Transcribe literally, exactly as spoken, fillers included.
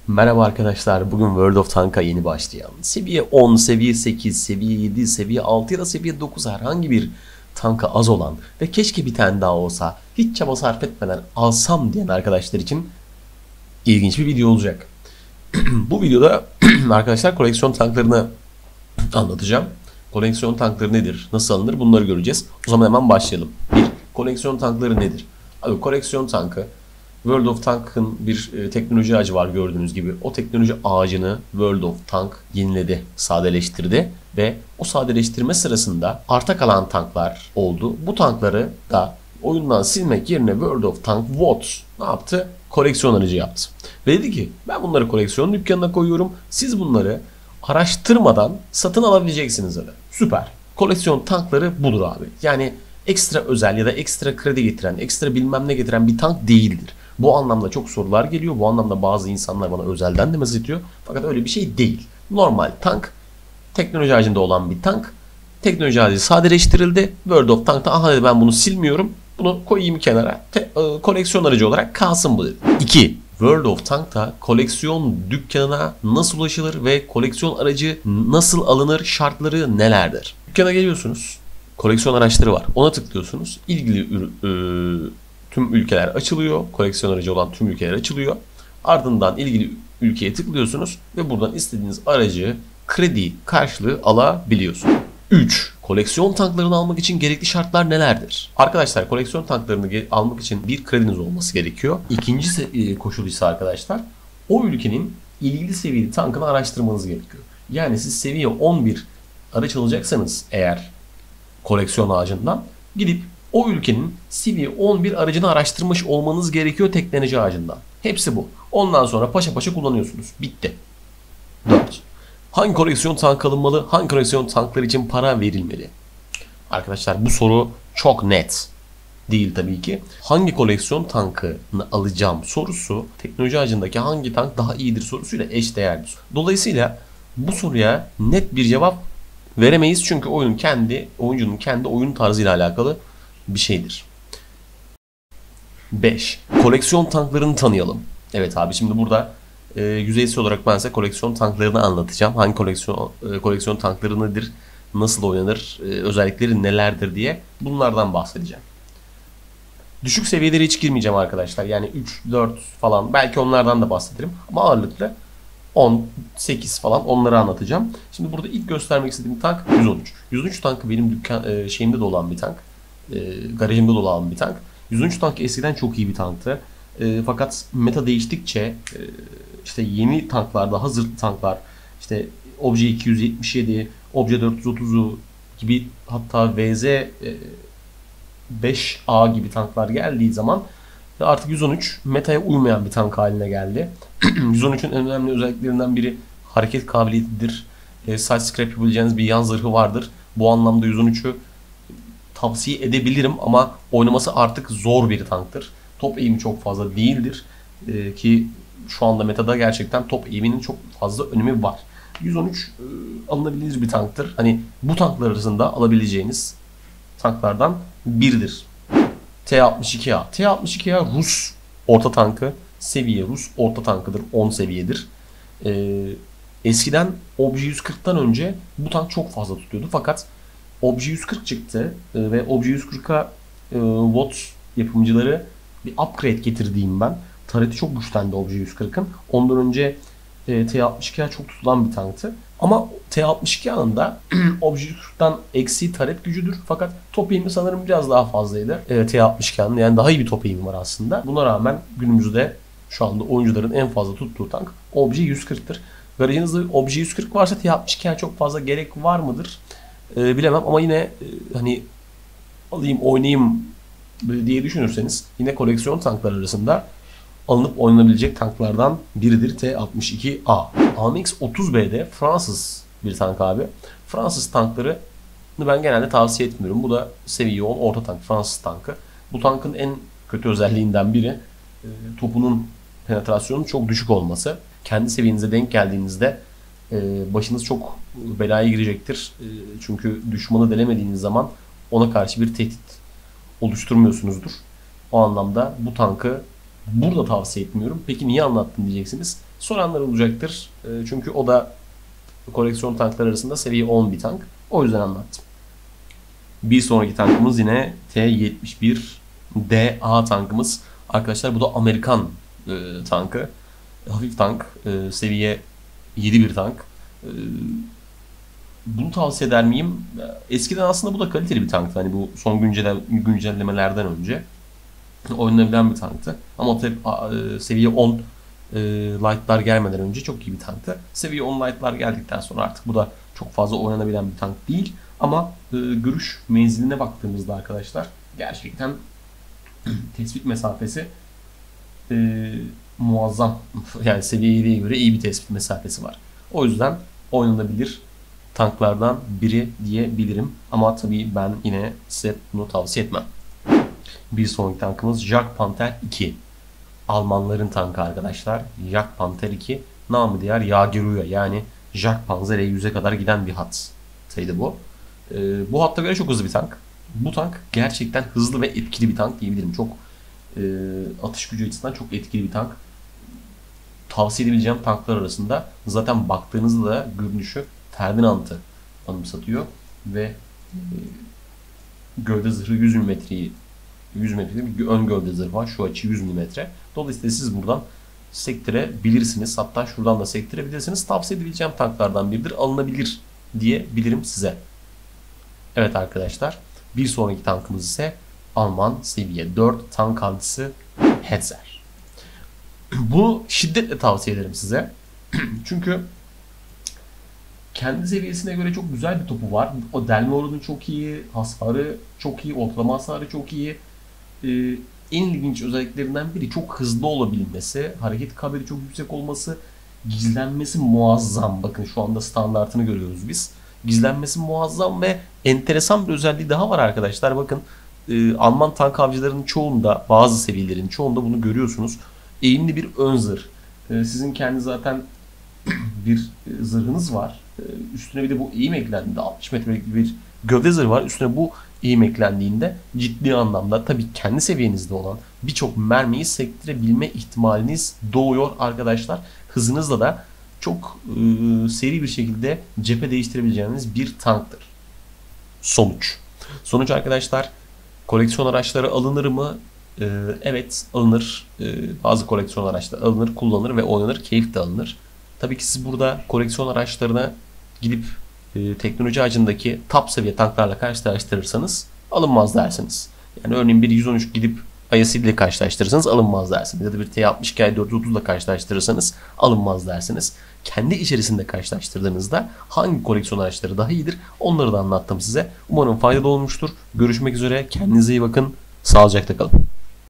Merhaba arkadaşlar, bugün World of Tank'a yeni başlayan, seviye on, seviye sekiz, seviye yedi, seviye altı ya da seviye dokuz herhangi bir tanka az olan ve keşke bir tane daha olsa hiç çaba sarf etmeden alsam diyen arkadaşlar için ilginç bir video olacak. Bu videoda arkadaşlar koleksiyon tanklarını anlatacağım. Koleksiyon tankları nedir, nasıl alınır bunları göreceğiz. O zaman hemen başlayalım. bir. Koleksiyon tankları nedir? Abi koleksiyon tankı World of Tank'ın bir e, teknoloji ağacı var gördüğünüz gibi. O teknoloji ağacını World of Tank yeniledi, sadeleştirdi ve o sadeleştirme sırasında arta kalan tanklar oldu. Bu tankları da oyundan silmek yerine World of Tank V O T ne yaptı? Koleksiyon aracı yaptı. Ve dedi ki ben bunları koleksiyon dükkanına koyuyorum. Siz bunları araştırmadan satın alabileceksiniz dedi. Süper. Koleksiyon tankları budur abi. Yani ekstra özel ya da ekstra kredi getiren, ekstra bilmem ne getiren bir tank değildir. Bu anlamda çok sorular geliyor. Bu anlamda bazı insanlar bana özelden de mesaj atıyor. Fakat öyle bir şey değil. Normal tank, teknoloji ağacında olan bir tank. Teknoloji ağacı sadeleştirildi. World of Tank'ta aha dedi ben bunu silmiyorum. Bunu koyayım kenara. Te, e, koleksiyon aracı olarak kalsın bu dedi. iki. World of Tank'ta koleksiyon dükkanına nasıl ulaşılır ve koleksiyon aracı nasıl alınır, şartları nelerdir? Dükkana geliyorsunuz. Koleksiyon araçları var. Ona tıklıyorsunuz. İlgili ürün, e, tüm ülkeler açılıyor. Koleksiyon aracı olan tüm ülkeler açılıyor. Ardından ilgili ülkeye tıklıyorsunuz ve buradan istediğiniz aracı kredi karşılığı alabiliyorsunuz. üç. Koleksiyon tanklarını almak için gerekli şartlar nelerdir? Arkadaşlar koleksiyon tanklarını almak için bir krediniz olması gerekiyor. İkinci koşul ise arkadaşlar o ülkenin ilgili seviyeli tankını araştırmanız gerekiyor. Yani siz seviye on bir araç alacaksanız eğer koleksiyon ağacından gidip o ülkenin seviye on bir aracını araştırmış olmanız gerekiyor teknoloji ağacından. Hepsi bu. Ondan sonra paşa paşa kullanıyorsunuz. Bitti. dört. Hangi koleksiyon tank alınmalı? Hangi koleksiyon tanklar için para verilmeli? Arkadaşlar bu soru çok net değil tabii ki. Hangi koleksiyon tankını alacağım sorusu teknoloji ağacındaki hangi tank daha iyidir sorusuyla eşdeğerdir. Dolayısıyla bu soruya net bir cevap veremeyiz çünkü oyunun kendi oyuncunun kendi oyun tarzıyla alakalı bir şeydir. beş. Koleksiyon tanklarını tanıyalım. Evet abi şimdi burada e, yüzeysel olarak ben size koleksiyon tanklarını anlatacağım. Hangi koleksiyon e, koleksiyon tankları nedir? Nasıl oynanır? E, özellikleri nelerdir diye bunlardan bahsedeceğim. Düşük seviyelere hiç girmeyeceğim arkadaşlar. Yani üç, dört falan belki onlardan da bahsederim. Ama ağırlıklı on, sekiz falan onları anlatacağım. Şimdi burada ilk göstermek istediğim tank yüz on üç. yüz on üç tankı benim dükkan e, şeyimde de olan bir tank. E, garajımda da olan bir tank. yüz on üç tank eskiden çok iyi bir tanktı. E, fakat meta değiştikçe e, işte yeni tanklarda hazır tanklar işte Obje iki yüz yetmiş yedi, Obje dört yüz otuzu gibi hatta V Z beş A gibi tanklar geldiği zaman artık yüz on üç metaya uymayan bir tank haline geldi. yüz on üçün en önemli özelliklerinden biri hareket kabiliyetidir. E, side scrap yapabileceğiniz bir yan zırhı vardır. Bu anlamda yüz on üçü tavsiye edebilirim ama oynaması artık zor bir tanktır. Top eğimi çok fazla değildir. E, ki şu anda metada gerçekten top eğiminin çok fazla önemi var. yüz on üç e, alınabilir bir tanktır. Hani bu tanklar arasında alabileceğiniz tanklardan biridir. T altmış iki A. T altmış iki A Rus orta tankı. Seviye Rus orta tankıdır. on seviyedir. Ee, eskiden Obje yüz kırktan önce bu tank çok fazla tutuyordu. Fakat Obje yüz kırk çıktı e, ve Obje yüz kırka e, V O T yapımcıları bir upgrade getirdiğim ben. Tareti çok güçlendi Obje yüz kırkın. Ondan önce e, T altmış iki A çok tutulan bir tanktı. Ama T altmış iki A'nın da Obje yüz kırktan eksiği taret gücüdür. Fakat top eğimi sanırım biraz daha fazlaydı. E, T altmış iki A'nın yani daha iyi bir top eğimi var aslında. Buna rağmen günümüzde şu anda oyuncuların en fazla tuttuğu tank Obje yüz kırktır. Garajınızda Obje yüz kırk varsa T altmış iki A çok fazla gerek var mıdır? E, bilemem ama yine e, hani alayım oynayayım diye düşünürseniz yine koleksiyon tanklar arasında alınıp oynanabilecek tanklardan biridir T altmış iki A. A M X otuz B'de Fransız bir tank abi. Fransız tanklarını ben genelde tavsiye etmiyorum. Bu da seviye on orta tank Fransız tankı. Bu tankın en kötü özelliğinden biri e, topunun penetrasyonun çok düşük olması. Kendi seviyenize denk geldiğinizde e, başınız çok belaya girecektir. E, çünkü düşmanı delemediğiniz zaman ona karşı bir tehdit oluşturmuyorsunuzdur. O anlamda bu tankı burada tavsiye etmiyorum. Peki niye anlattın diyeceksiniz. Soranlar olacaktır. E, çünkü o da koleksiyon tanklar arasında seviye on bir tank. O yüzden anlattım. Bir sonraki tankımız yine T yetmiş bir D A tankımız. Arkadaşlar bu da Amerikan e, tankı. Hafif tank. E, seviye yedi bir tank. E, bunu tavsiye eder miyim? Eskiden aslında bu da kaliteli bir tanktı. Hani bu son güncel, güncellemelerden önce oynanabilen bir tanktı. Ama tabii e, seviye on e, light'lar gelmeden önce çok iyi bir tanktı. Seviye on light'lar geldikten sonra artık bu da çok fazla oynanabilen bir tank değil. Ama e, görüş menziline baktığımızda arkadaşlar gerçekten tespit mesafesi e, muazzam. Yani seviye yediye göre iyi bir tespit mesafesi var. O yüzden oynanabilir tanklardan biri diyebilirim. Ama tabii ben yine size bunu tavsiye etmem. Bir sonraki tankımız Jagdpanther iki. Almanların tankı arkadaşlar. Jagdpanther iki. Namı diğer Jageruya, yani Jagdpanzer E yüze kadar giden bir hattaydı bu. Ee, bu hatta göre çok hızlı bir tank. Bu tank gerçekten hızlı ve etkili bir tank diyebilirim. Çok e, atış gücü açısından çok etkili bir tank. Tavsiye edebileceğim tanklar arasında. Zaten baktığınızda da görünüşü Ferdinand'ı anımsatıyor ve e, gövde zırhı yüz milimetreyi yüz milimetre bir ön gövde zırhı var. Şu açı yüz milimetre. Dolayısıyla siz buradan sektirebilirsiniz. Hatta şuradan da sektirebilirsiniz. Tavsiye edebileceğim tanklardan biridir. Alınabilir diyebilirim size. Evet arkadaşlar. Bir sonraki tankımız ise Alman seviye dört tank avcısı Hetzer. Bunu şiddetle tavsiye ederim size. Çünkü kendi seviyesine göre çok güzel bir topu var. O delme oranı çok iyi, hasarı çok iyi, ortalama hasarı çok iyi. Ee, en ilginç özelliklerinden biri çok hızlı olabilmesi, hareket kabiliyeti çok yüksek olması, gizlenmesi muazzam. Bakın şu anda standartını görüyoruz biz. Gizlenmesi muazzam ve enteresan bir özelliği daha var arkadaşlar. Bakın e, Alman tank avcılarının çoğunda, bazı seviyelerin çoğunda bunu görüyorsunuz. Eğimli bir ön zırh. E, sizin kendi zaten bir e, zırhınız var. E, üstüne bir de bu eğim eklendiğinde altmış metrelik bir gövde zırhı var. Üstüne bu eğim eklendiğinde ciddi anlamda tabii kendi seviyenizde olan birçok mermiyi sektirebilme ihtimaliniz doğuyor arkadaşlar. Hızınızla da çok e, seri bir şekilde cephe değiştirebileceğiniz bir tanktır. Sonuç. Sonuç arkadaşlar, koleksiyon araçları alınır mı? Ee, evet alınır. Ee, bazı koleksiyon araçları alınır, kullanılır ve oynanır. Keyif de alınır. Tabii ki siz burada koleksiyon araçlarına gidip e, teknoloji ağacındaki top seviye tanklarla karşılaştırırsanız alınmaz dersiniz. Yani örneğin bir yüz on üç gidip I S ile karşılaştırırsanız alınmaz dersiniz. Ya da bir T altmış iki dört yüz otuz ile karşılaştırırsanız alınmaz dersiniz. Kendi içerisinde karşılaştırdığınızda hangi koleksiyon araçları daha iyidir onları da anlattım size. Umarım faydalı olmuştur. Görüşmek üzere. Kendinize iyi bakın. Sağlıcakla kalın.